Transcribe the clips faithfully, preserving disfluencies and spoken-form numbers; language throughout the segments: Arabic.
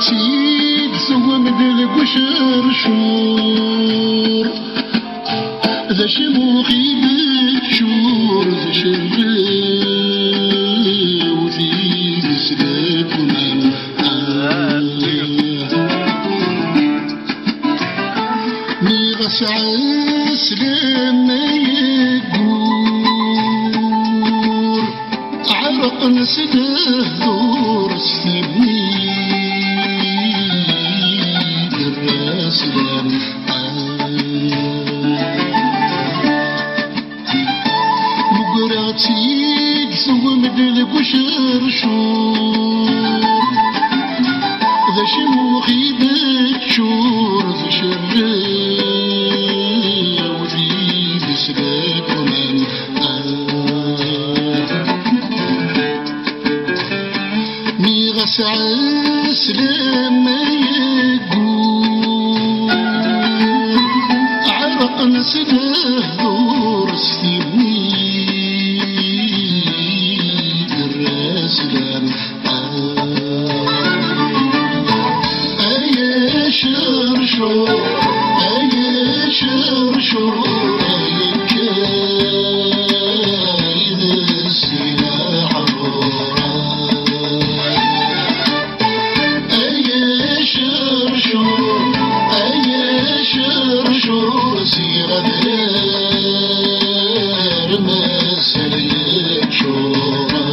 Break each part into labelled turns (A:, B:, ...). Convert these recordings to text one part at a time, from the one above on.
A: مقراتي تسوم دلك وشرشور ذا شموخي بتشور ذا شرقي وذي سلاك ومن ميغس عسلم ما يقول عرق نسده دور سيبني الرسلم مقراتي تسوم دلك وشرشور ذا شموخي بتشور ذا شرقي وذي بسلاك ومن ميغس عسلم ما يقول عرق نسده دور سيبني الرسلم أي شرشور أي شرشور أي كايد السلاح أي شرشور أي شرشور سيرة دار مسلك شورا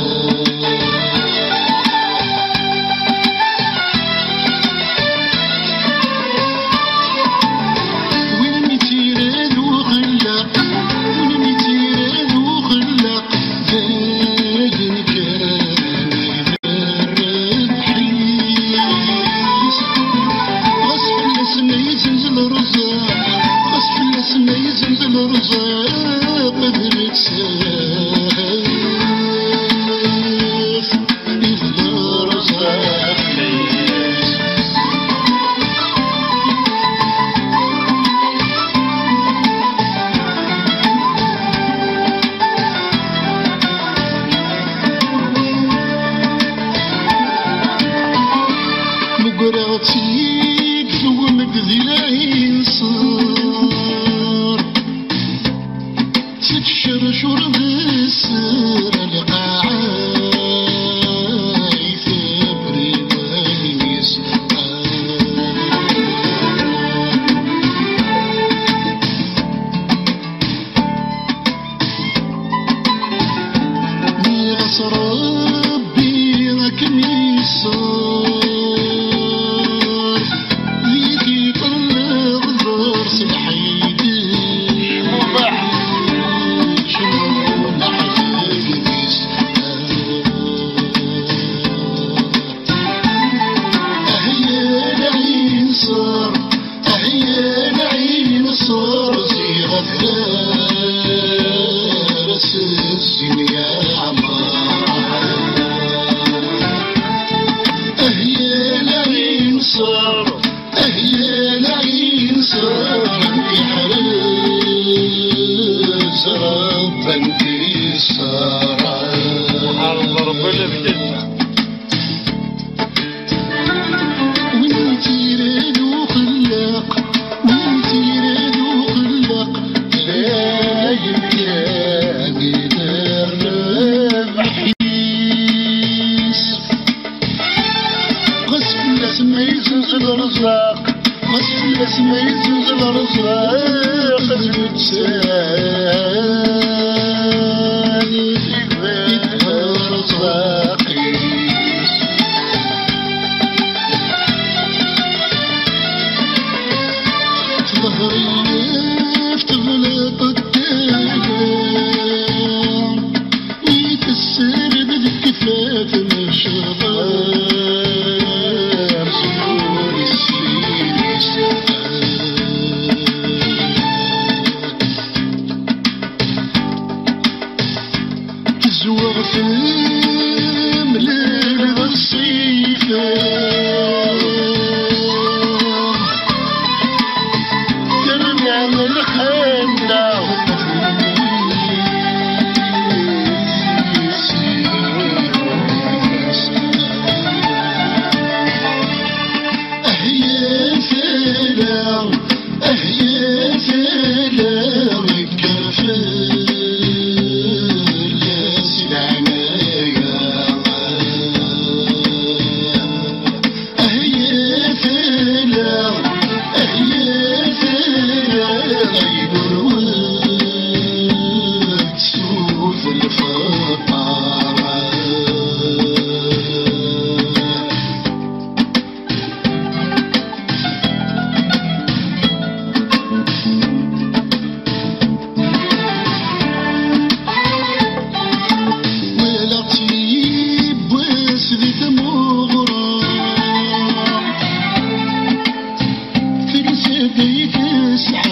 A: مقراتي تزومك ذي العين صار ست شرشور بالسر القاعاي ثبري ويس ميغس ربي لكني صار سعد